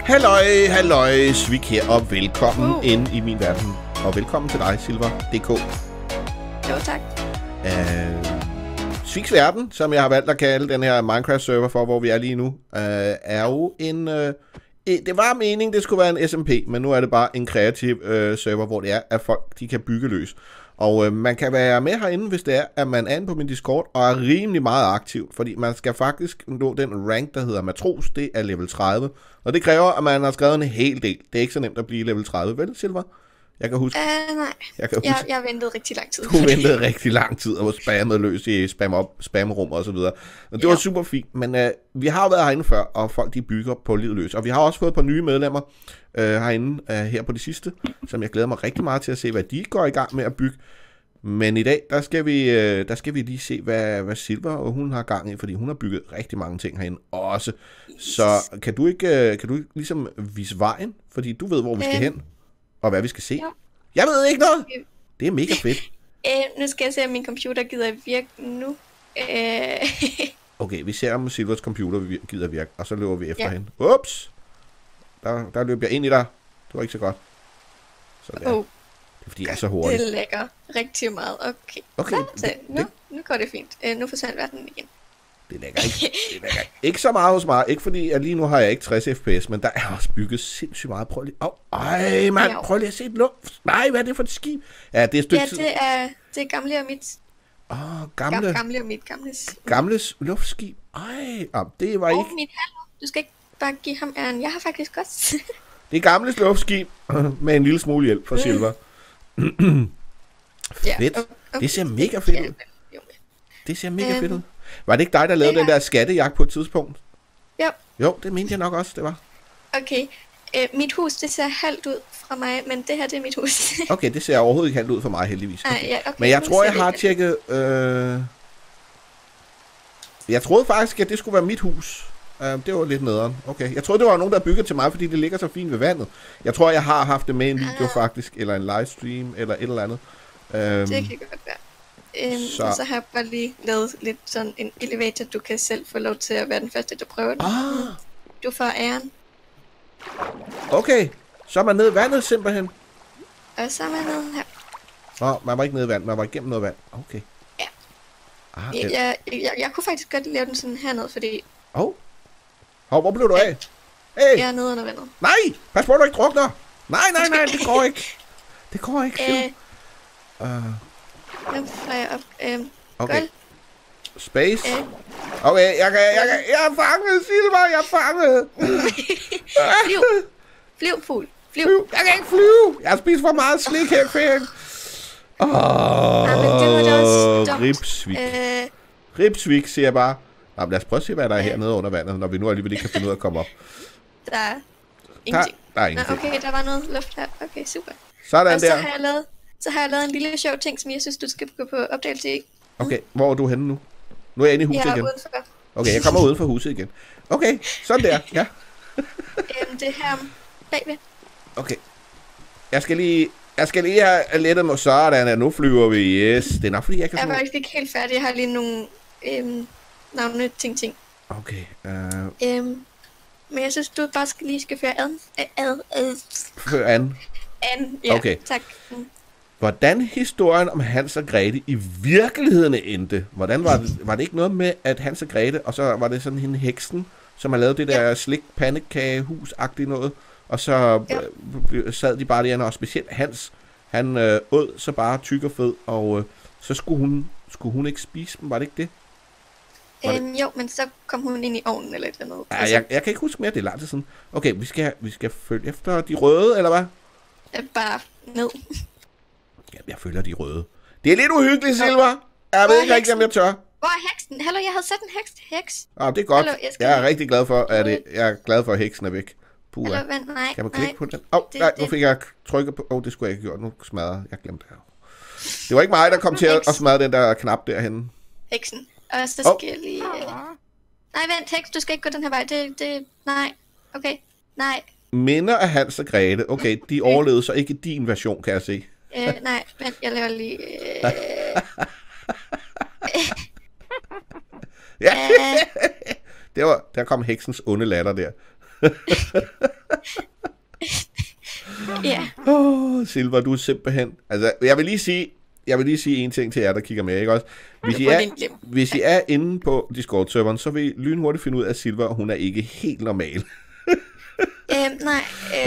Halløj, Svik her, og velkommen ind i min verden. Og velkommen til dig, Silver.dk. Jo, tak. Sviks verden, som jeg har valgt at kalde den her Minecraft-server for, hvor vi er lige nu, er jo en... det var meningen, det skulle være en SMP, men nu er det bare en kreativ server, hvor det er, at folk de kan bygge løs. Og man kan være med herinde, hvis det er, at man er inde på min Discord og er rimelig meget aktiv, fordi man skal faktisk nå den rank, der hedder matros, det er level 30. Og det kræver, at man har skrevet en hel del. Det er ikke så nemt at blive level 30, vel, Silver? Jeg kan huske. Nej, jeg ventede rigtig lang tid. Du ventede rigtig lang tid og var spammet løs i spamrum og så videre. Og det var super fint, men vi har jo været herinde før, og folk de bygger på livet løs. Og vi har også fået et par nye medlemmer herinde her på det sidste, som jeg glæder mig rigtig meget til at se, hvad de går i gang med at bygge. Men i dag, der skal vi lige se, hvad Silver og hun har gang i, fordi hun har bygget rigtig mange ting herinde også. Så kan du ikke ligesom vise vejen, fordi du ved, hvor vi skal hen, og hvad vi skal se? Ja. Jeg ved ikke noget! Det er mega fedt. Nu skal jeg se, om min computer gider virke nu. Okay, vi ser, om Silvers computer gider virke, og så løber vi efter hende. Ups! Der løb jeg ind i dig. Det var ikke så godt. Sådan der. Det er fordi, jeg er så hurtig. Det lægger rigtig meget. Okay. Nu går det fint. Nu forsvandt verden igen. Det lægger ikke så meget hos mig. Ikke fordi, at lige nu har jeg ikke 60 fps, men der er også bygget sindssygt meget. Prøv lige. Ej, mand. Prøv lige at se et luft. Nej, hvad er det for et skib? Ja, det er et stykke tid. Det er gamle og mit. Gamle og mit gamles luftskib. Ej, det var ikke... mit hallo. Du skal ikke bare give ham æren. Jeg har faktisk også. Det er gamles luftskib med en lille smule hjælp fra Silver. Fedt. Okay. Det ser mega fedt ud. Det ser mega fedt ud. Var det ikke dig, der lavede den der skattejagt på et tidspunkt? Jo, det mente jeg nok også, det var. Okay. Mit hus, det ser halvt ud fra mig, men det her, det er mit hus. Okay, det ser overhovedet ikke halvt ud for mig, heldigvis. Okay. Men jeg tror, jeg har tjekket... Jeg troede faktisk, at det skulle være mit hus. Det var lidt nederen. Okay. Jeg troede, det var nogen, der byggede til mig, fordi det ligger så fint ved vandet. Jeg tror, jeg har haft det med i en video faktisk, eller en livestream, eller et eller andet. Det kan godt være. Og så har jeg bare lige lavet lidt sådan en elevator, du kan selv få lov til at være den første, der prøver det. Du får æren. Okay, så er man nede i vandet simpelthen. Og så er man nede her. Man var ikke nede i vand, man var igennem noget vand. Okay. Ja. Jeg kunne faktisk godt lave den sådan hernede, fordi... Hvor blev du af? Hey. Jeg er nede under vandet. Nej, pas på, du ikke drukner. Nej, det går ikke. Det går ikke. Nu får jeg op. Okay. Space. Okay, jeg er fanget, Silver, jeg er fanget. Flyv, fugl. Flyv. Jeg kan ikke flyve. Jeg har spist for meget slik her i ferien. Ripsvik. Ripsvik, siger jeg bare. Lad os prøve at se, hvad der er hernede under vandet, når vi nu alligevel ikke kan finde ud af at komme op. Der er ingenting. Der er ingenting. Okay, der var noget luft her. Okay, super. Sådan og der. Så har jeg lavet en lille sjov ting, som jeg synes, du skal gå på opdagelse i. Okay, hvor er du henne nu? Nu er jeg inde i huset igen. Udenfor. Okay, jeg kommer uden for huset igen. Okay, sådan der, ja. Det her bagved. Okay. Jeg skal lige have lettet mig sådan, at nu flyver vi. Yes, det er nok fordi, jeg kan... Jeg var faktisk ikke helt færdig. Jeg har lige nogle navne ting. Okay. Men jeg synes, du bare lige skal føre Føre an. Ja, okay. Tak. Hvordan historien om Hans og Grete i virkeligheden endte? Hvordan var det ikke noget med, at Hans og Grete, og så var det sådan hende heksen, som har lavet det der slik pandekagehus-agtigt noget, og så sad de bare derinde, og specielt Hans, han åd så bare tyk og fed, og så skulle hun ikke spise dem, var det ikke det? Jo, men så kom hun ind i ovnen eller et eller andet. Ja, jeg kan ikke huske mere, det er lang tid siden. Okay, vi skal følge efter de røde, eller hvad? Bare ned. Ja, jeg følger de røde. Det er lidt uhyggeligt, Silver. Jeg ved ikke rigtig, om jeg tør. Hvor er heksen? Hallo, jeg havde sat en heks. Det er godt. Hallo, jeg er rigtig glad for, at heksen er væk. Hallo, vent, nej. Kan man klikke på den? Nej, nu fik jeg trykket på... det skulle jeg ikke have gjort. Nu smadrer jeg. Glemte det. Det var ikke mig, der kom til at smadre den der knap derhenne. Heksen. Og så skal jeg lige... Nej, vent, heks, du skal ikke gå den her vej. Nej. Okay. Nej. Minder af Hans og Grete. Okay, de overlevede så ikke din version, kan jeg se. Nej, vent, jeg laver lige... Ja, der kom heksens onde latter der. Silver, du er simpelthen... Altså, jeg vil lige sige en ting til jer, der kigger med, ikke også? Hvis I er inde på Discord-serveren, så vil I lynhurtigt finde ud af, at Silver, hun er ikke helt normal. Nej,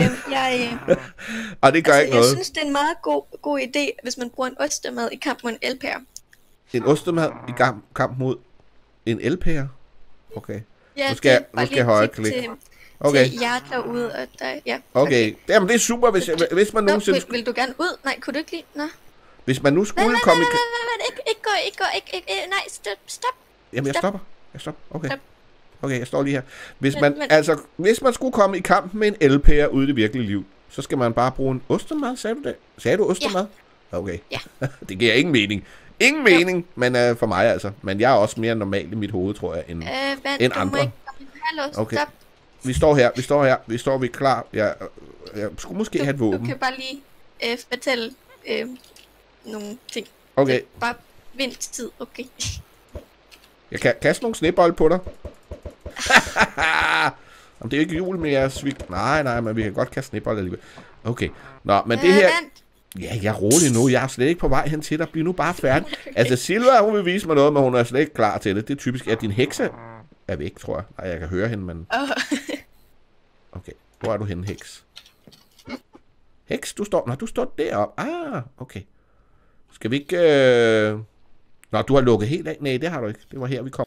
og det gør ikke noget. Jeg synes, det er en meget god idé, hvis man bruger en ostemad i kamp mod en LP'er. En ostemad i kamp mod en LP'er? Okay. Ja, nu skal jeg højre klik. Til jer derude, og der, ja. Okay. Jamen, det er super, hvis man nogensinde... Vil du gerne ud? Nej, kunne du ikke lige? Nå. Hvis man nu skulle komme... Ikke gå. Nej, stop. Jamen, jeg stopper. Okay. Stop. Okay, jeg står lige her. Hvis man skulle komme i kamp med en LP'er ude i det virkelige liv, så skal man bare bruge en ostemad, sagde du det? Sagde du ostemad? Ja. Okay. Ja. Det giver ingen mening. Ingen mening, men for mig altså. Men jeg er også mere normal i mit hoved, tror jeg, end andre. Okay. Stop. Vi er klar. Jeg skulle måske have et våben. Du kan bare lige fortælle nogle ting. Okay. Bare vent tid, okay. Jeg kan kaste nogle snebolde på dig. Jamen, det er jo ikke jul med jeres svigt. Nej, men vi kan godt kaste snebolde alligevel. Okay. Nå, men det her... Ja, jeg er rolig nu. Jeg er slet ikke på vej hen til dig. Bliv nu bare færdig. Okay. Altså, Silva, hun vil vise mig noget, men hun er slet ikke klar til det. Det er typisk, at din hekse er væk, tror jeg. Nej, jeg kan høre hende, men... Okay, hvor er du henne, heks? Heks, du står deroppe. Okay. Skal vi ikke... Nå, du har lukket helt af. Nej, det har du ikke. Det var her, vi kom.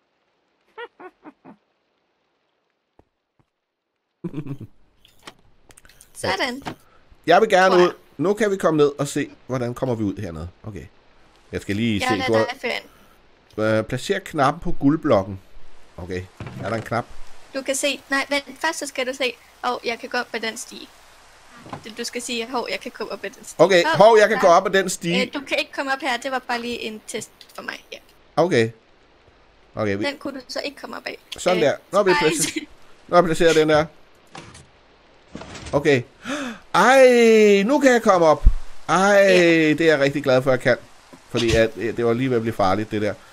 Sådan. Jeg vil gerne ud. Nu kan vi komme ned og se, hvordan kommer vi ud hernede. Okay. Jeg skal lige se. Placer knappen på guldblokken. Okay. Er der en knap? Du kan se. Nej, vent. Først så skal du se. Jeg kan gå op på den stige. Du skal sige, jeg kan komme op ad den stige. Okay, jeg kan gå op ad den stige. Du kan ikke komme op her. Det var bare lige en test for mig. Ja. Okay. Den kunne du så ikke komme op af. Sådan der. Nå er jeg placeret den der. Okay. Ej, nu kan jeg komme op. Det er jeg rigtig glad for, at jeg kan. Fordi det var lige ved at blive farligt, det der.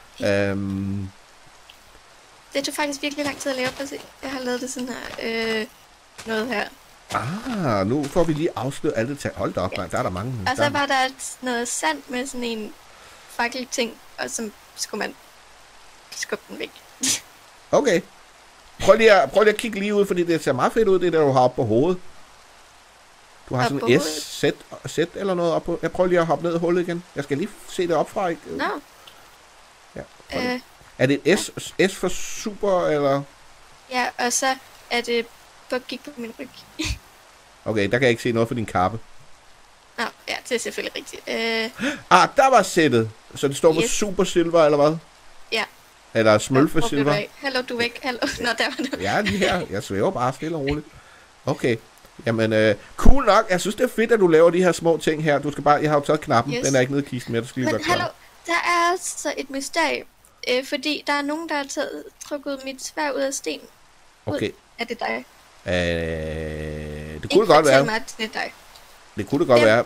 Det tog faktisk virkelig lang tid at lave. Jeg har lavet det sådan her. Noget her. Nu får vi lige afsløret alt det til. Hold da op, der er der mange. Og så var der noget sand med sådan en fakkelting, og så skulle man skubbe den væk. Okay. Prøv lige at kigge lige ud, fordi det ser meget fedt ud, det der du har oppe på hovedet. Du har sådan en S eller noget op på. Jeg prøver lige at hoppe ned i hullet igen. Jeg skal lige se det opfra, ikke? Nå. Ja, er det et S for super, eller? Ja, og så er det... Kig på min ryg. Okay, der kan jeg ikke se noget for din kappe. Nå, ja, det er selvfølgelig rigtigt. Der var sættet. Så det står på super silver, eller hvad? Ja. Eller smølfe silver. Hallo, du er væk. Hallo. Nå, der var du. Ja, lige her. Jeg svæver bare stille og roligt. Okay. Jamen, cool nok. Jeg synes, det er fedt, at du laver de her små ting her. Du skal bare... Jeg har jo taget knappen. Yes. Den er ikke nede i kisten mere. Men hallo, der er altså et mysterie. Fordi der er nogen, der har trukket mit sværd ud af sten. Okay. Er det dig? Det kunne godt være. Det kunne det godt være.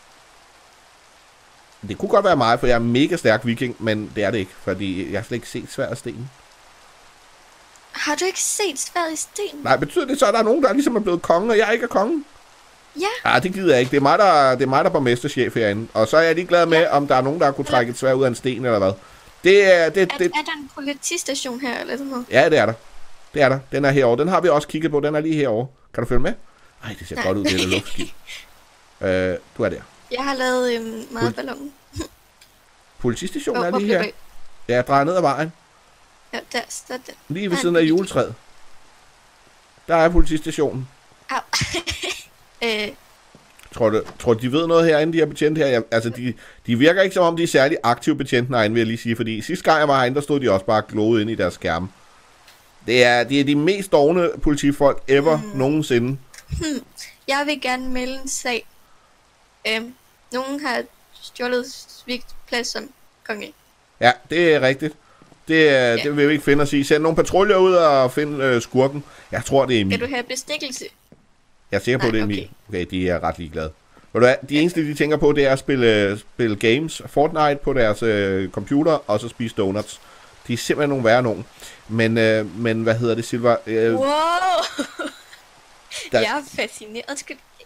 Det kunne godt være mig, for jeg er mega stærk viking, men det er det ikke, fordi jeg har slet ikke set sværd af sten. Har du ikke set sværd i sten? Nej, betyder det så, at der er nogen, der ligesom er blevet konge, og jeg ikke er kongen? Ja. Det gider jeg ikke. Det er mig, der er borgmesterchef herinde. Og så er jeg lige glad med, om der er nogen, der kunne trække et sværd ud af en sten, eller hvad. Er der en politistation her, eller sådan noget? Ja, det er der. Det er der. Den er herovre. Den har vi også kigget på. Den er lige herovre. Kan du følge med? Ej, det ser godt ud, det der luftskib. Du er der. Jeg har lavet madballon. Politistationen er lige her. Ja, drejer ned ad vejen. Ja, der den. Lige ved siden af juletræet. Der er politistationen. Au. Tror du, de ved noget herinde, de her betjente her? Altså, de virker ikke som om, de er særlig aktive betjente herinde, vil jeg lige sige. Fordi sidste gang jeg var herinde, der stod de også bare gloet inde i deres skærme. Det er de mest dovne politifolk ever nogensinde. Jeg vil gerne melde en sag. Nogen har stjålet svigtplads som konge. Ja, det er rigtigt. Det vil vi ikke finde os i. Send nogle patruljer ud og finde skurken. Jeg tror, det er Emil. Vil du have bestikkelse? Jeg er sikker på, det er Emil. Okay, de er ret ligeglade. Ved du hvad? De eneste, de tænker på, det er at spille games, Fortnite på deres computer, og så spise donuts. De er simpelthen nogle værre nogen. Men hvad hedder det, Silver? Wow! Jeg er fascineret.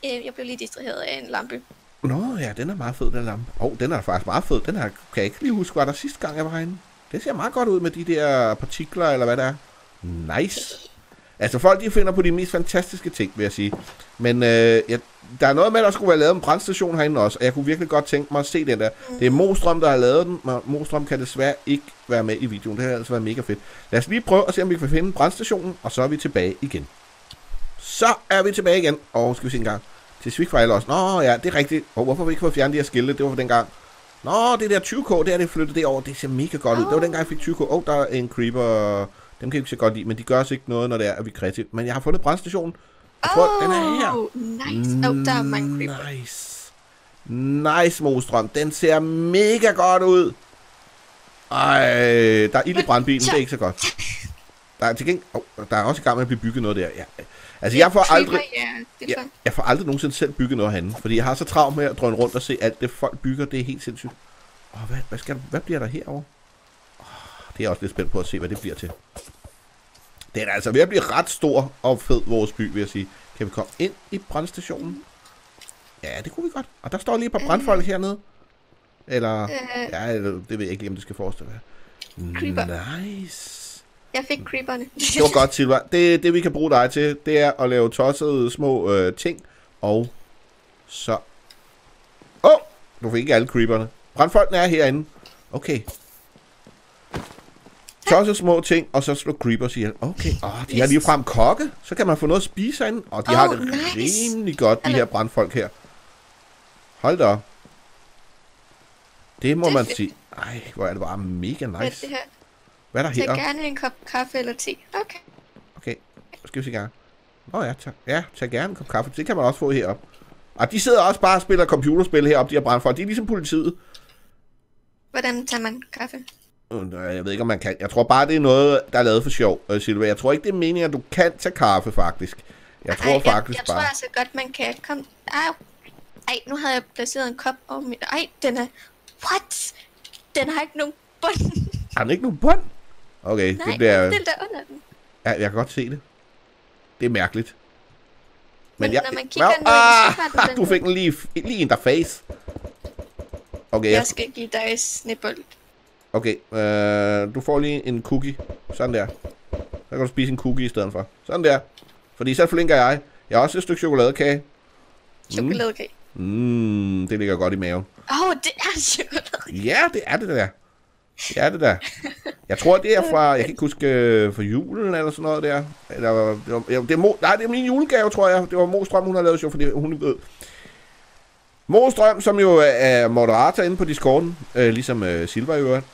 Jeg blev lige distraheret af en lampe. Nå ja, den er meget fed, den lampe. Den er faktisk meget fed. Den her kan jeg ikke lige huske, var der sidste gang, jeg var herinde. Det ser meget godt ud med de der partikler, eller hvad det er. Nice. Altså folk, de finder på de mest fantastiske ting, vil jeg sige. Men der er noget med, at der skulle være lavet en brandstation herinde også, og jeg kunne virkelig godt tænke mig at se den der. Det er Mostrøm, der har lavet den, men Mostrøm kan desværre ikke være med i videoen. Det har altså været mega fedt. Lad os lige prøve at se, om vi kan finde brandstationen, og så er vi tilbage igen. Så er vi tilbage igen, og skal vi se en gang. Til Swigfile også. Nå ja, det er rigtigt. Og hvorfor vi ikke få fjernet de her skilte, det var for dengang. Nå, det der 20k, det er det flyttet det over. Det ser mega godt ud. Det var dengang, jeg fik 20k. Der er en creeper. Dem kan jeg ikke så godt lide, men de gør os ikke noget, når det er, at vi er kreative. Men jeg har fundet brandstationen. Jeg tror, den er her. Nice. Der er mange creeper. Nice, Mostrøm. Den ser mega godt ud. Ej, der er ild i brandbilen. Det er ikke så godt. Der er til gengæld... der er også i gang med at blive bygget noget der. Ja. Altså, jeg får aldrig nogensinde selv bygget noget herinde. Fordi jeg har så travlt med at drøne rundt og se alt det, folk bygger. Det er helt sindssygt. Hvad bliver der herovre? Det er jeg også lidt spændt på at se, hvad det bliver til. Det er altså ved at blive ret stor og fed, vores by, vil jeg sige. Kan vi komme ind i brandstationen? Ja, det kunne vi godt. Og der står lige et par brandfolk hernede. Eller... ja, det ved jeg ikke lige, om det skal forestille være. Creeper. Nice. Jeg fik creeperne. Det var godt, Silva. Det vi kan bruge dig til, det er at lave tossede små ting. Og så... du fik ikke alle creeperne. Brandfolkene er herinde. Okay. Tossede små ting, og så slå creepers ihjel. Okay. De har ligefrem kokke. Så kan man få noget at spise herinde. Og de har det rimelig godt, de her brandfolk her. Hold da op. Det må man sige. Ej, hvor er det bare mega nice. Hvad er der her? Tag gerne en kop kaffe eller te. Okay. Skal vi se gang. Ja, tak. Ja, tag gerne en kop kaffe. Det kan man også få heroppe. Og de sidder også bare og spiller computerspil heroppe, de her brandfolk. De er ligesom politiet. Hvordan tager man kaffe? Jeg ved ikke, om man kan. Jeg tror bare, det er noget, der er lavet for sjov, Silva. Jeg tror ikke, det er meningen, at du kan tage kaffe, faktisk. Jeg tror altså godt, man kan. Kom. Ej, nu havde jeg placeret en kop over min... Ej, den er... What? Den har ikke nogen bund. Har den ikke nogen bund? Okay, nej, det bliver... den der under den. Ja, jeg kan godt se det. Det er mærkeligt. Men når man kigger ned, så har den... Du fik den lige in the face. Okay, jeg skal give dig snebold. Okay, du får lige en cookie. Sådan der. Så kan du spise en cookie i stedet for. Sådan der. Fordi så forlinker jeg. Jeg har også et stykke chokoladekage. Chokoladekage? Det ligger godt i maven. Det er chokoladekage. Ja, det er det der. Det er det der. Jeg tror, det er fra... Jeg kan ikke huske for julen eller sådan noget der. Eller, det er min julegave, tror jeg. Det var Mostrøm, hun har lavet sjov, fordi hun ved... Mostrøm, som jo er moderator inde på Discorden, ligesom Silva i øvrigt,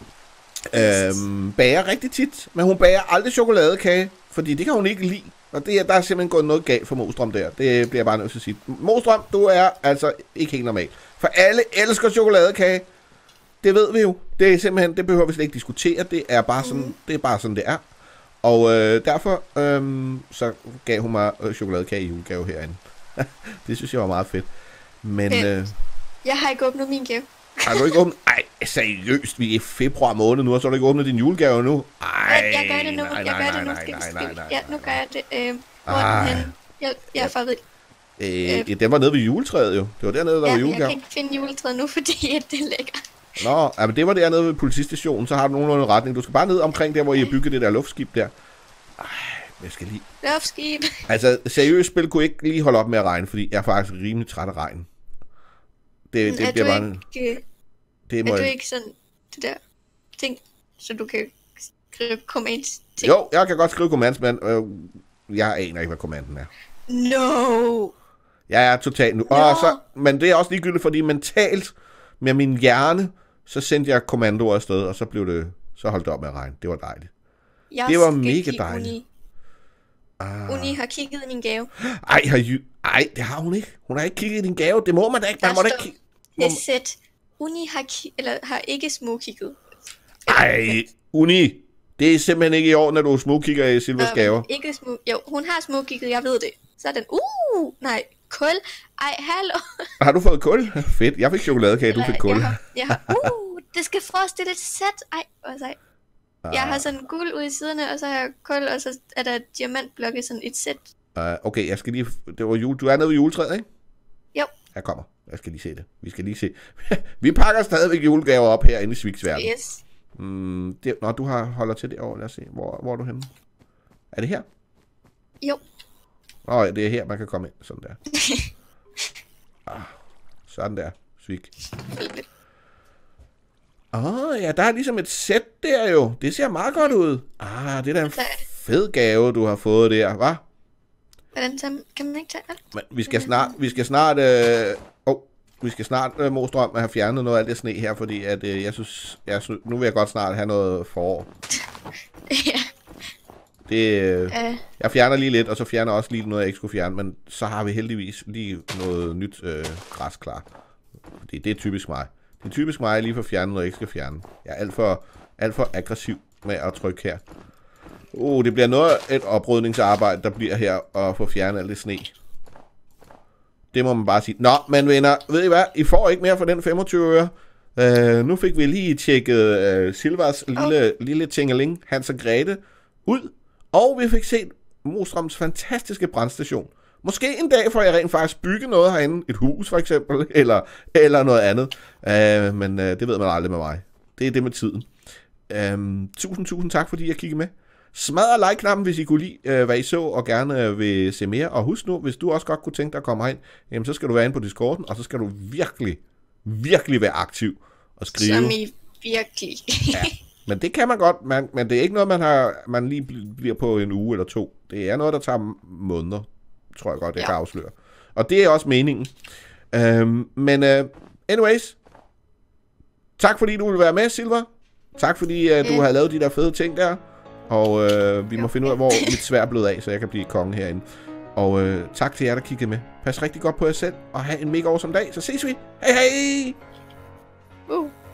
bager rigtig tit, men hun bager aldrig chokoladekage, fordi det kan hun ikke lide. Og der er simpelthen gået noget galt for Mostrøm der. Det bliver jeg bare nødt til at sige. Mostrøm, du er altså ikke helt normal. For alle elsker chokoladekage. Det ved vi jo. Det er simpelthen, det behøver vi slet ikke diskutere. Det er bare sådan, det er. Og derfor så gav hun mig chokoladekage i julegave herinde. Det synes jeg var meget fedt. Men jeg har ikke åbnet min gave. Har du ikke åbnet? Ej, seriøst, vi er i februar måned nu, og så har du ikke åbnet din julegave nu? Ej, jeg gør det nu. Ja, nu gør jeg det. Hvor er den henne? Jeg er farvet. Den var nede ved juletræet jo. Det var dernede, der var julegave. Jeg kan ikke finde juletræet nu, fordi det ligger. Nå, men det var dernede ved politistationen, så har du nogenlunde retning. Du skal bare ned omkring der, hvor I har bygget det der luftskib der. Ej, jeg skal lige... Luftskib. Altså, seriøst spil kunne ikke lige holde op med at regne, fordi jeg er faktisk rimelig træt af regn. Det bliver bare... Er du ikke sådan det der ting, så du kan skrive commands ting? Jo, jeg kan godt skrive commands, men jeg aner ikke, hvad commanden er. No! Jeg er totalt nu. Men det er også ligegyldigt, fordi mentalt med min hjerne, så sendte jeg kommandoer afsted, og så holdt det op med at regne. Det var dejligt. Det var mega dejligt. Uni har kigget i min gave. Ej, det har hun ikke. Hun har ikke kigget i din gave. Det må man da ikke. Man må da ikke kigge. Uni har ikke smugkigget. Ej, Uni. Det er simpelthen ikke i orden, når du smugkigger i Silvas gaver. Jo, hun har smugkigget, jeg ved det. Så er den, nej, kul. Ej, hallo. Har du fået kul? Fedt, jeg fik chokoladekage, du fik kul. Det skal forestille et sæt. Ej, hvor sej. Jeg har sådan guld ude i siderne, og så har jeg kul, og så er der diamantblokke sådan et sæt. Okay, jeg skal lige... Det var jul. Du er nede ved juletræet, ikke? Jeg kommer. Jeg skal lige se det. Vi skal lige se. Vi pakker stadigvæk julegaver op herinde i Svigs verden. Yes. Nå, du holder til derovre. Lad os se. Hvor er du henne? Er det her? Jo. Ja, det er her, man kan komme ind. Sådan der. Sådan der. Svig. Ja, der er ligesom et sæt der jo. Det ser meget godt ud. Det er da en fed gave, du har fået der, hva'? Hvordan kan man ikke tage alt? Men vi skal snart Mostrøm, have fjernet noget af det sne her, fordi at, jeg synes, nu vil jeg godt snart have noget forår. Ja. Jeg fjerner lige lidt, og så fjerner også lige noget, jeg ikke skulle fjerne, men så har vi heldigvis lige noget nyt græs klar. Det er typisk mig. Det er typisk mig lige for at fjerne noget, jeg ikke skal fjerne. Jeg er alt for aggressiv med at trykke her. Det bliver noget et oprydningsarbejde, der bliver her, at få fjernet alt det sne. Det må man bare sige. Nå, men venner, ved I hvad? I får ikke mere for den 25 øre. Nu fik vi lige tjekket Silvers lille tingeling, Hans og Grete, ud. Og vi fik set Mostrøms fantastiske brandstation. Måske en dag får jeg rent faktisk bygge noget herinde. Et hus for eksempel, eller noget andet. Men det ved man aldrig med mig. Det er det med tiden. Tusind tak, fordi jeg kiggede med. Smadre like-knappen, hvis I kunne lide, hvad I så, og gerne vil se mere. Og husk nu, hvis du også godt kunne tænke dig at komme herind, jamen, så skal du være inde på Discorden, og så skal du virkelig være aktiv og skrive. Som I virkelig. Ja, men det kan man godt, men det er ikke noget, man lige bliver på en uge eller 2. Det er noget, der tager måneder, tror jeg godt, jeg kan afsløre. Og det er også meningen. Anyways, tak fordi du ville være med, Silver. Tak fordi du har lavet de der fede ting der. Og vi må finde ud af, hvor mit sværd er blevet af, så jeg kan blive konge herinde. Og tak til jer, der kiggede med. Pas rigtig godt på jer selv, og have en mega awesome dag. Så ses vi. Hej hej!